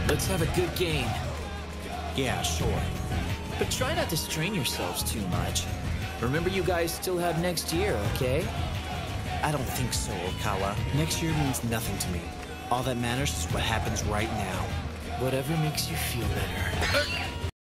Let's have a good game. Yeah, sure. But try not to strain yourselves too much. Remember, you guys still have next year, okay? I don't think so, Oikawa. Next year means nothing to me. All that matters is what happens right now. Whatever makes you feel better.